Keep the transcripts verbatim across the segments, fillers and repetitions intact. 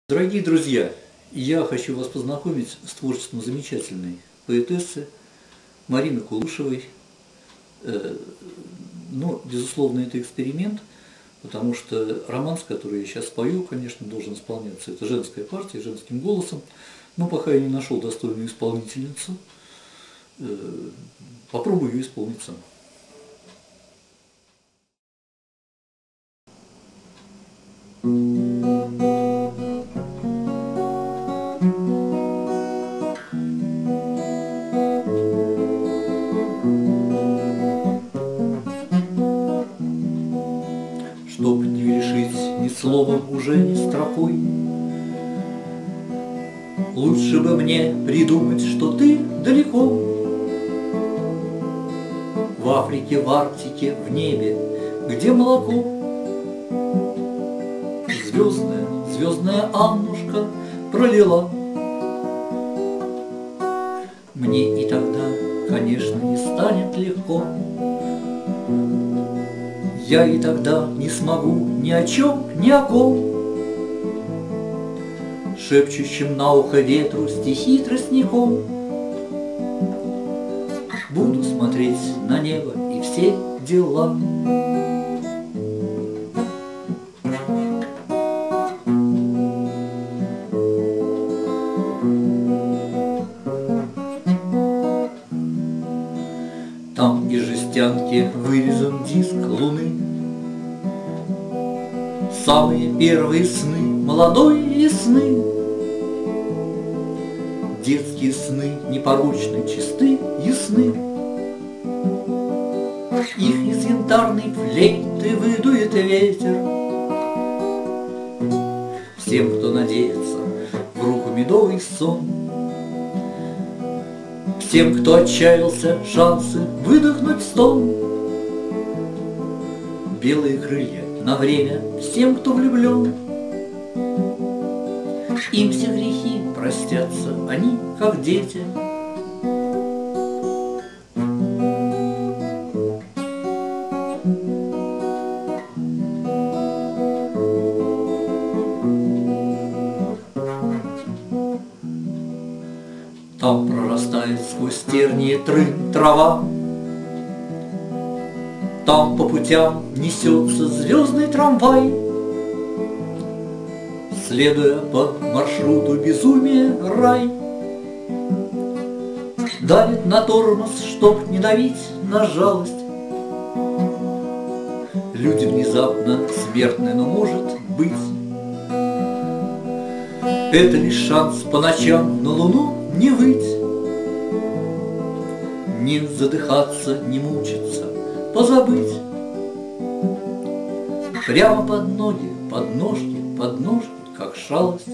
Дорогие друзья, я хочу вас познакомить с творчеством замечательной поэтессы Марины Кулушевой. Но, безусловно, это эксперимент, потому что романс, который я сейчас пою, конечно, должен исполняться. Это женская партия, женским голосом. Но пока я не нашел достойную исполнительницу, попробую ее исполнить сам. Чтоб не решить ни словом, уже ни строкой, лучше бы мне придумать, что ты далеко. В Африке, в Арктике, в небе, где молоко. Звездная, звездная Аннушка пролила. Мне и тогда, конечно, не станет легко. Я и тогда не смогу ни о чем, ни о ком, шепчущим на ухо ветру стихи тростником. Буду смотреть на небо и все дела. Там из жестянки вырезан диск луны. Самые первые сны молодой весны. Детские сны непорочны, чисты, ясны. Их из янтарной флейты выдует ветер. Всем, кто надеется в руку медовый сон, всем, кто отчаялся, шансы выдохнуть стон. Белые крылья на время всем, кто влюблен. Им все грехи простятся, они как дети. Там прорастает сквозь тернии трын трава. Там по путям несется звездный трамвай, следуя по маршруту безумия рай. Давит на тормоз, чтоб не давить на жалость. Люди внезапно смертны, но может быть. Это лишь шанс по ночам на луну не выть, не задыхаться, не мучиться, позабыть. Прямо под ноги, под ножки, под ножки, как шалость.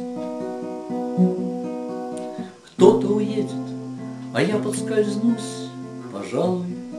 Кто-то уедет, а я подскользнусь, пожалуй.